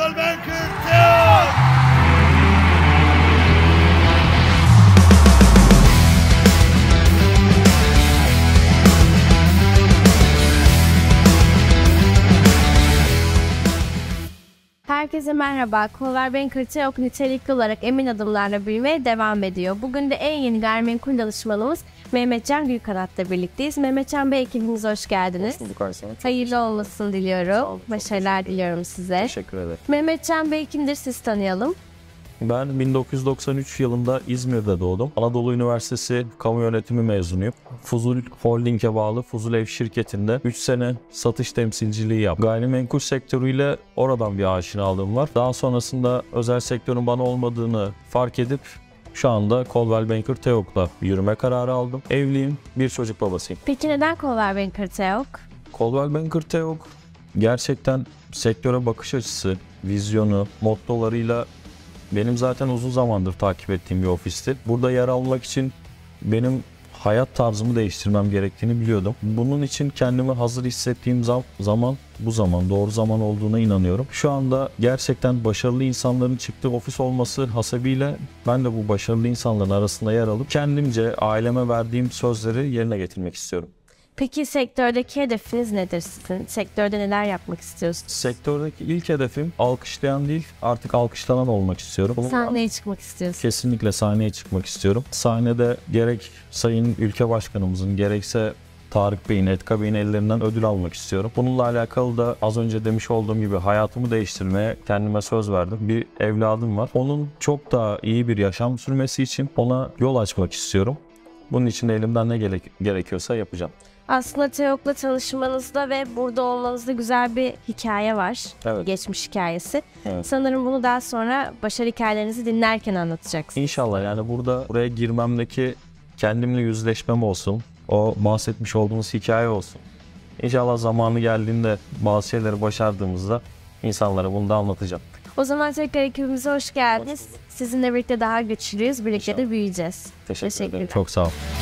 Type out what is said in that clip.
Coldwell Banker TEOK! Herkese merhaba. Coldwell Banker TEOK nitelikli olarak emin adımlarla büyümeye devam ediyor. Bugün de en yeni gayrimenkul danışmanımız Mehmetcan Gülkanat'la birlikteyiz. Mehmetcan Bey, ekibimize hoş geldiniz. Hoş bulduk Aysen. Hayırlı olmasını diliyorum. Başarılar diliyorum size. Teşekkür ederim. Mehmetcan Bey kimdir, siz tanıyalım. Ben 1993 yılında İzmir'de doğdum. Anadolu Üniversitesi Kamu Yönetimi mezunuyum. Fuzul Holding'e bağlı Fuzul Ev şirketinde 3 sene satış temsilciliği yaptım. Gayrimenkul sektörüyle oradan bir aşinalığım var. Daha sonrasında özel sektörün bana olmadığını fark edip şu anda Coldwell Banker TEOK'la yürüme kararı aldım. Evliyim, bir çocuk babasıyım. Peki neden Coldwell Banker TEOK? Coldwell Banker TEOK gerçekten sektöre bakış açısı, vizyonu, mottolarıyla benim zaten uzun zamandır takip ettiğim bir ofisti. Burada yer almak için benim hayat tarzımı değiştirmem gerektiğini biliyordum. Bunun için kendimi hazır hissettiğim zaman bu zaman, doğru zaman olduğuna inanıyorum. Şu anda gerçekten başarılı insanların çıktığı ofis olması hasebiyle ben de bu başarılı insanların arasında yer alıp kendimce aileme verdiğim sözleri yerine getirmek istiyorum. Peki sektördeki hedefiniz nedir sizin? Sektörde neler yapmak istiyorsunuz? Sektördeki ilk hedefim alkışlayan değil, artık alkışlanan olmak istiyorum. Sahneye çıkmak istiyorsunuz. Kesinlikle sahneye çıkmak istiyorum. Sahnede gerek Sayın Ülke Başkanımızın gerekse Tarık Bey'in, Etka Bey'in ellerinden ödül almak istiyorum. Bununla alakalı da az önce demiş olduğum gibi hayatımı değiştirmeye kendime söz verdim. Bir evladım var. Onun çok daha iyi bir yaşam sürmesi için ona yol açmak istiyorum. Bunun için de elimden ne gerekiyorsa yapacağım. Aslında TEOK'la tanışmanızda ve burada olmanızda güzel bir hikaye var. Evet. Geçmiş hikayesi. Evet. Sanırım bunu daha sonra başarı hikayelerinizi dinlerken anlatacaksınız. İnşallah, yani buraya girmemdeki kendimle yüzleşmem olsun. O bahsetmiş olduğumuz hikaye olsun. İnşallah zamanı geldiğinde bazı şeyleri başardığımızda insanlara bunu da anlatacağım. O zaman tekrar ekibimize hoş geldiniz. Sizinle birlikte daha güçlüyüz. Birlikte de büyüyeceğiz. Teşekkür ederim. Teşekkürler. Çok sağ ol.